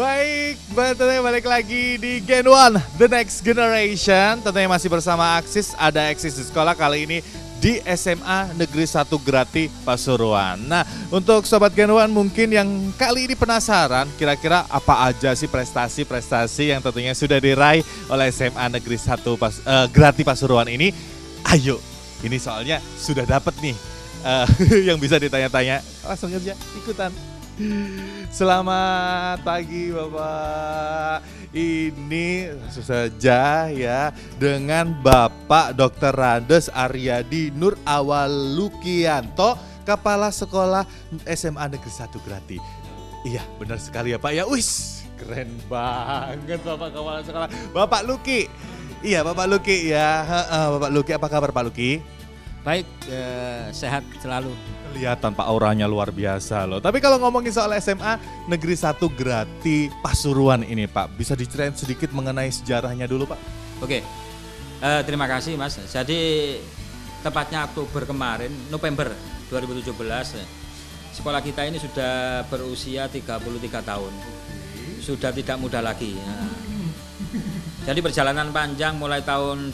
Baik, tentunya balik lagi di Gen One, The Next Generation. Tentunya masih bersama Aksis, ada Aksis di sekolah kali ini di SMA Negeri 1 Grati Pasuruan. Nah, untuk Sobat Gen One mungkin yang kali ini penasaran kira-kira apa aja sih prestasi-prestasi yang tentunya sudah diraih oleh SMA Negeri 1 Grati Pasuruan ini. Ayo, ini soalnya sudah dapat nih yang bisa ditanya-tanya. Langsung aja ikutan. Selamat pagi Bapak. Ini saja ya dengan Bapak Dr. Randes Aryadi Nur Awalukianto, Kepala Sekolah SMA Negeri 1 Grati. Iya benar sekali ya Pak ya. Wis keren banget Bapak Kepala Sekolah. Bapak Luki. Iya Bapak Luki ya. Bapak Luki, apa kabar Pak Luki? Baik, sehat selalu. Kelihatan Pak auranya luar biasa loh. Tapi kalau ngomongin soal SMA Negeri 1 Grati Pasuruan ini Pak, bisa diceritain sedikit mengenai sejarahnya dulu Pak? Oke, terima kasih Mas. Jadi tepatnya Oktober kemarin, November 2017, sekolah kita ini sudah berusia 33 tahun. Sudah tidak muda lagi. Jadi perjalanan panjang mulai tahun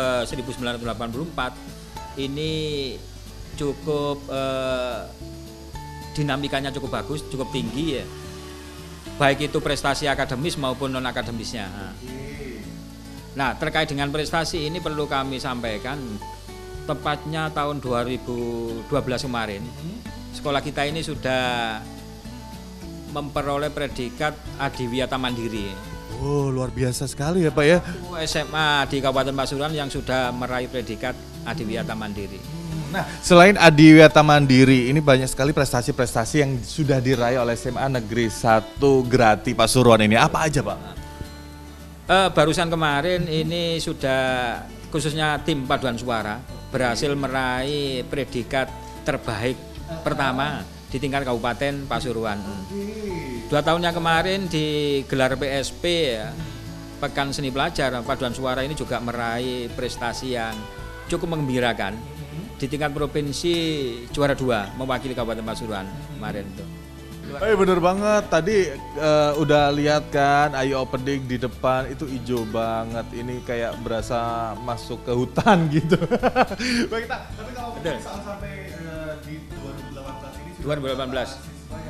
1984 ini cukup dinamikanya cukup bagus, cukup tinggi ya. Baik itu prestasi akademis maupun non akademisnya. Nah, terkait dengan prestasi ini perlu kami sampaikan, tepatnya tahun 2012 kemarin, sekolah kita ini sudah memperoleh predikat Adiwiyata Mandiri. Oh, luar biasa sekali ya Pak ya. SMA di Kabupaten Pasuruan yang sudah meraih predikat Adiwiyata Mandiri. Nah, selain Adiwiyata Mandiri, ini banyak sekali prestasi-prestasi yang sudah diraih oleh SMA Negeri 1 Grati Pasuruan ini. Apa aja Pak? Barusan kemarin ini sudah khususnya tim paduan suara berhasil meraih predikat terbaik pertama di tingkat Kabupaten Pasuruan. 2 tahun yang kemarin digelar PSP ya, Pekan Seni Pelajar, paduan suara ini juga meraih prestasi yang cukup menggembirakan. Di tingkat provinsi juara 2 mewakili Kabupaten Pasuruan kemarin itu. Bener banget, tadi udah lihat kan Ayo Opening di depan itu hijau banget. Ini kayak berasa masuk ke hutan gitu. Baik, tapi kalau sampai di 2018 ini 2018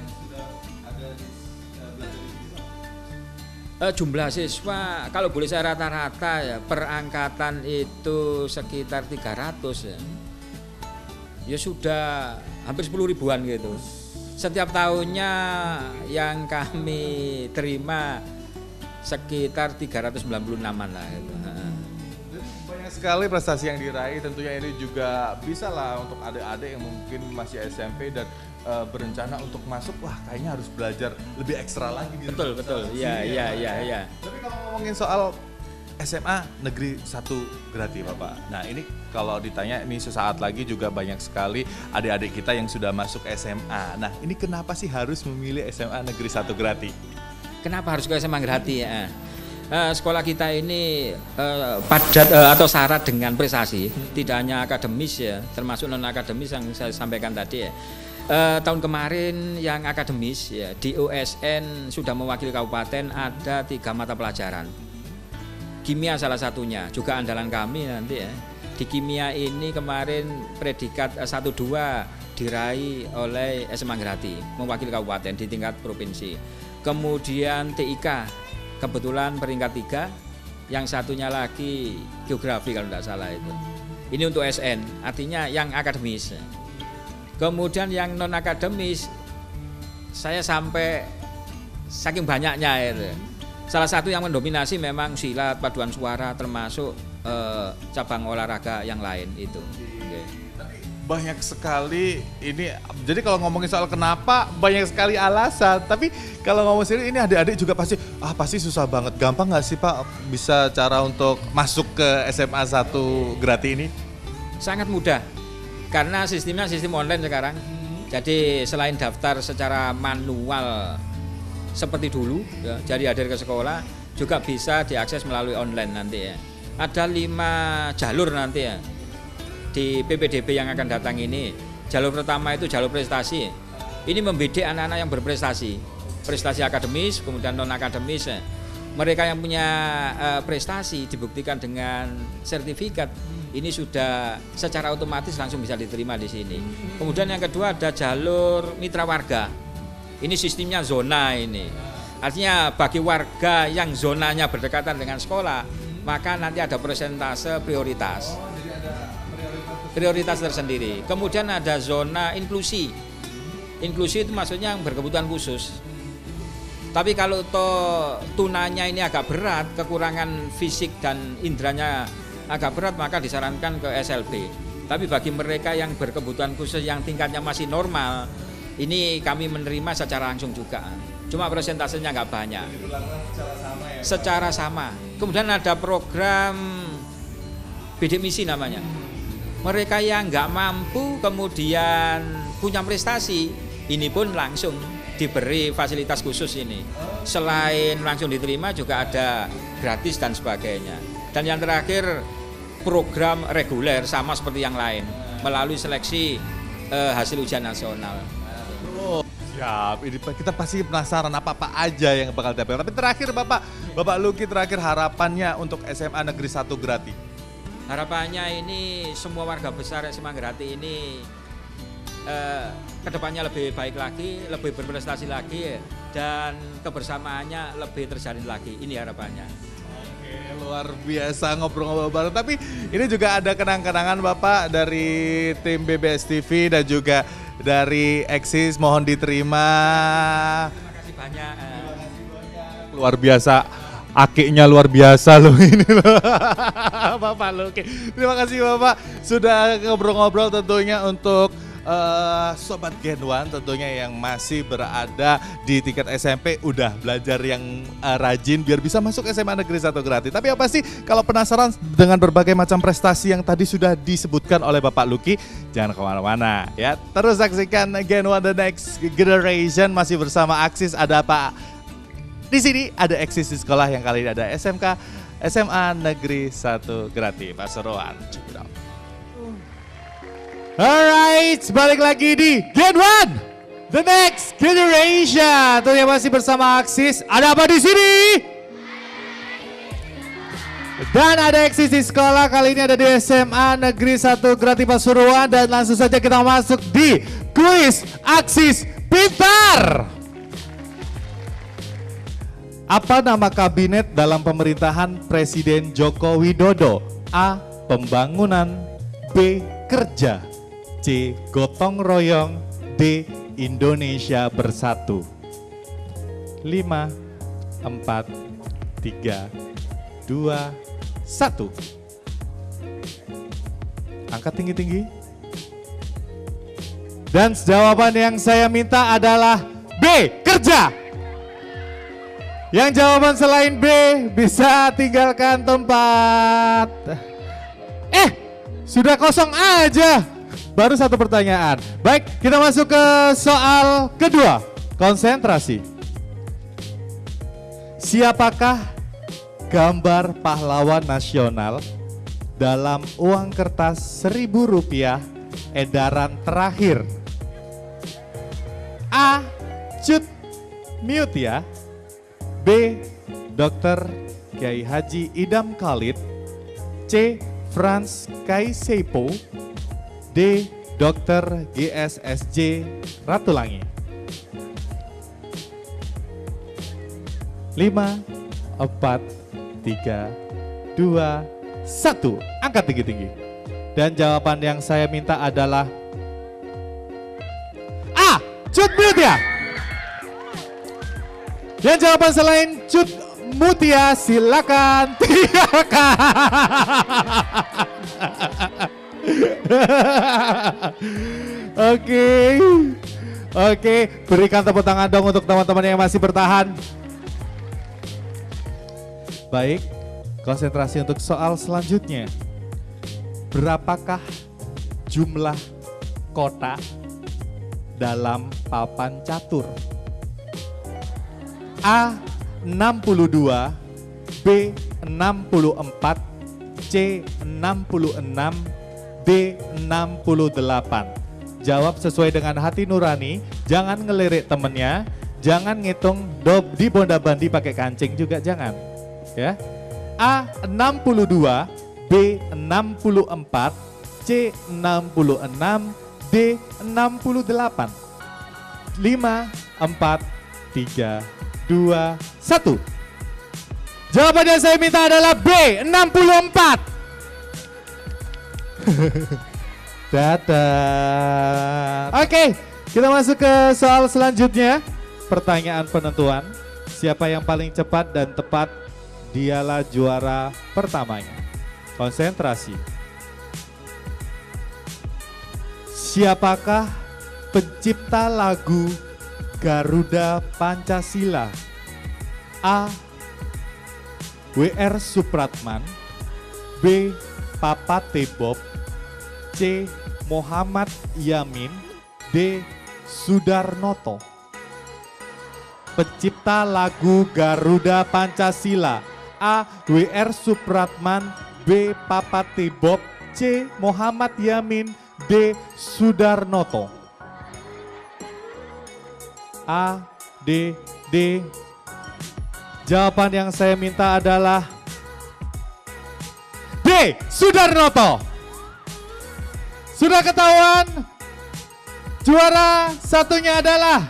jumlah siswa kalau boleh saya rata-rata ya per angkatan itu sekitar 300 ya. Ya sudah hampir 10 ribuan gitu. Setiap tahunnya yang kami terima sekitar 396-an lah gitu. Banyak sekali prestasi yang diraih, tentunya ini juga bisa lah untuk adik-adik yang mungkin masih SMP dan berencana untuk masuk, wah kayaknya harus belajar lebih ekstra lagi. Betul. Iya. Tapi kalau ngomongin soal SMA Negeri 1 Grati Bapak. Nah ini kalau ditanya ini sesaat lagi juga banyak sekali adik-adik kita yang sudah masuk SMA. Nah ini kenapa sih harus memilih SMA Negeri 1 Grati? Kenapa harus ke SMA Grati ya? Sekolah kita ini padat atau syarat dengan prestasi, tidak hanya akademis ya, termasuk non akademis yang saya sampaikan tadi ya. Tahun kemarin yang akademis ya di USN sudah mewakili kabupaten ada 3 mata pelajaran. Kimia salah satunya, juga andalan kami nanti ya. Di kimia ini kemarin predikat 1-2 diraih oleh SMA Grati, mewakili kabupaten di tingkat provinsi. Kemudian TIK, kebetulan peringkat 3, yang satunya lagi geografi kalau tidak salah itu. Ini untuk SN, artinya yang akademis. Kemudian yang non akademis, saya sampai saking banyaknya itu. Salah satu yang mendominasi memang silat, paduan suara, termasuk cabang olahraga yang lain itu. Okay. Banyak sekali ini, jadi kalau ngomongin soal kenapa banyak sekali alasan. Tapi kalau ngomong sendiri ini adik-adik juga pasti susah banget. Gampang nggak sih Pak bisa cara untuk masuk ke SMA 1 Grati ini? Sangat mudah, karena sistemnya sistem online sekarang. Jadi selain daftar secara manual seperti dulu ya, jadi hadir ke sekolah juga bisa diakses melalui online nanti ya. Ada 5 jalur nanti ya di PPDB yang akan datang ini. Jalur pertama itu jalur prestasi. Ini membidik anak-anak yang berprestasi. prestasi akademis, kemudian non akademis. Mereka yang punya prestasi dibuktikan dengan sertifikat, ini sudah secara otomatis langsung bisa diterima di sini. Kemudian yang kedua ada jalur mitra warga. Ini sistemnya zona ini. Artinya bagi warga yang zonanya berdekatan dengan sekolah, maka nanti ada persentase prioritas. Prioritas tersendiri. Kemudian ada zona inklusi. Inklusi itu maksudnya yang berkebutuhan khusus. Tapi kalau tunanya ini agak berat, kekurangan fisik dan indranya agak berat, maka disarankan ke SLB. Tapi bagi mereka yang berkebutuhan khusus yang tingkatnya masih normal, ini kami menerima secara langsung juga. Cuma persentasenya nggak banyak. Secara sama. Kemudian ada program bidik misi namanya. Mereka yang nggak mampu kemudian punya prestasi, ini pun langsung diberi fasilitas khusus ini. Selain langsung diterima juga ada gratis dan sebagainya. Dan yang terakhir program reguler sama seperti yang lain melalui seleksi hasil ujian nasional. Oh, siap. Ini kita pasti penasaran apa-apa aja yang bakal dapet. Tapi terakhir Bapak Luki, terakhir harapannya untuk SMA Negeri 1 Grati. Harapannya ini semua warga besar SMA Grati ini kedepannya lebih baik lagi, lebih berprestasi lagi, dan kebersamaannya lebih terjalin lagi. Ini harapannya. Oke, luar biasa ngobrol-ngobrol bareng. Tapi ini juga ada kenang-kenangan Bapak dari tim BBS TV dan juga dari Eksis, mohon diterima. Terima kasih banyak. Luar biasa. Akiknya luar biasa loh ini loh. Bapak Luki. Terima kasih Bapak sudah ngobrol-ngobrol tentunya untuk Sobat Gen 1 tentunya yang masih berada di tingkat SMP udah belajar yang rajin biar bisa masuk SMA Negeri 1 Grati. Tapi apa sih kalau penasaran dengan berbagai macam prestasi yang tadi sudah disebutkan oleh Bapak Luki, jangan kemana-mana ya. Terus saksikan Gen 1 The Next Generation masih bersama Aksis. Ada apa? Di sini ada Eksis di sekolah yang kali ini ada SMK SMA Negeri 1 Grati Pasuruan. Check it out. Alright, balik lagi di Gen 1 The Next Generation. Tentunya masih bersama Aksis. Ada apa di sini? Dan ada Eksis di sekolah, kali ini ada di SMA Negeri 1 Grati Pasuruan. Dan langsung saja kita masuk di kuis Aksis Pintar. Apa nama kabinet dalam pemerintahan Presiden Joko Widodo? A. Pembangunan. B. Kerja. C. Gotong royong. D. Indonesia bersatu. 5, 4, 3, 2, 1. Angkat tinggi-tinggi. Dan jawaban yang saya minta adalah B. Kerja. Yang jawaban selain B bisa tinggalkan tempat. Sudah kosong aja. Baru satu pertanyaan. Baik, kita masuk ke soal kedua. Konsentrasi. Siapakah gambar pahlawan nasional dalam uang kertas Rp1.000 edaran terakhir? A. Cut Mutia. B. Dr. Kiai Haji Idam Khalid. C. Franz Kaiseipo. D. Dr. GSSJ Ratulangi. 5, 4, 3, 2, 1. Angkat tinggi-tinggi. Dan jawaban yang saya minta adalah A. Cut Mutia. Dan jawaban selain Cut Mutia silakan tinggalkan. Oke, berikan tepuk tangan dong untuk teman-teman yang masih bertahan. Baik, konsentrasi untuk soal selanjutnya. Berapakah jumlah kota dalam papan catur? A. 62, B. 64, C. 66, D. 68. Jawab sesuai dengan hati nurani, jangan ngelirik temennya. Jangan ngitung di Bondabandi pakai kancing juga jangan. Ya. A 62, B 64, C 66, D 68. 5, 4, 3, 2, 1. Jawaban yang saya minta adalah B 64. Dadah. Oke, kita masuk ke soal selanjutnya. Pertanyaan penentuan. Siapa yang paling cepat dan tepat, dialah juara pertamanya. Konsentrasi. Siapakah pencipta lagu Garuda Pancasila? A. W.R. Supratman, B. Papa T. Bob, C. Muhammad Yamin, D. Sudarnoto. Pencipta lagu Garuda Pancasila. A. W.R. Supratman, B. Papa T. Bob, C. Muhammad Yamin, D. Sudarnoto. A, D, D. Jawaban yang saya minta adalah D. Sudarnoto. Sudah ketahuan? Juara satunya adalah,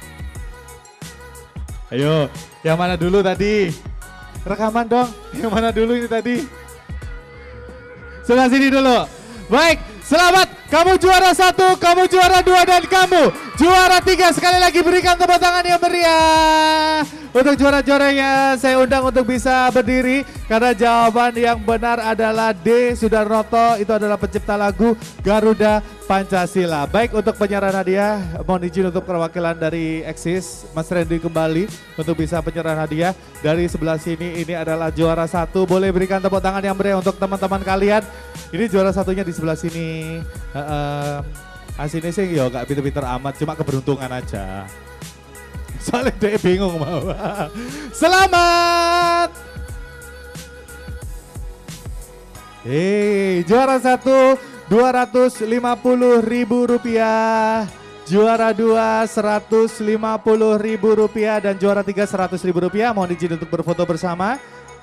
ayo, yang mana dulu tadi? Rekaman dong, yang mana dulu ini tadi? Sebelah sini dulu. Baik, selamat, kamu juara 1, kamu juara 2, dan kamu juara 3. Sekali lagi berikan tepuk tangan yang meriah. Untuk juara-juaranya saya undang untuk bisa berdiri karena jawaban yang benar adalah D. Sudarnoto, itu adalah pencipta lagu Garuda Pancasila. Baik, untuk penyerahan hadiah mohon izin untuk perwakilan dari Eksis, Mas Randy kembali untuk bisa penyerahan hadiah. Dari sebelah sini ini adalah juara 1, boleh berikan tepuk tangan yang meriah untuk teman-teman kalian. Ini juara satunya di sebelah sini. Asini sih ya gak pinter-pinter amat, cuma keberuntungan aja. Soalnya dia bingung mau. Selamat. Juara 1 Rp250.000, juara 2 Rp150.000, dan juara 3 Rp100.000. Mohon izin untuk berfoto bersama.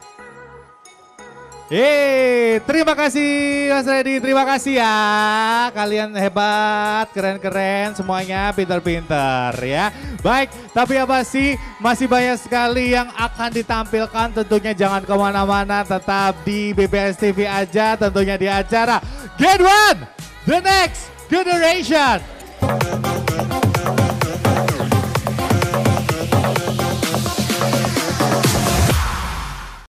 Terima kasih Mas Reddy, terima kasih ya. Kalian hebat, keren-keren semuanya, pintar-pintar ya. Baik, tapi apa sih, masih banyak sekali yang akan ditampilkan. Tentunya jangan kemana-mana, tetap di BBS TV aja, tentunya di acara Gen 1 The Next Generation.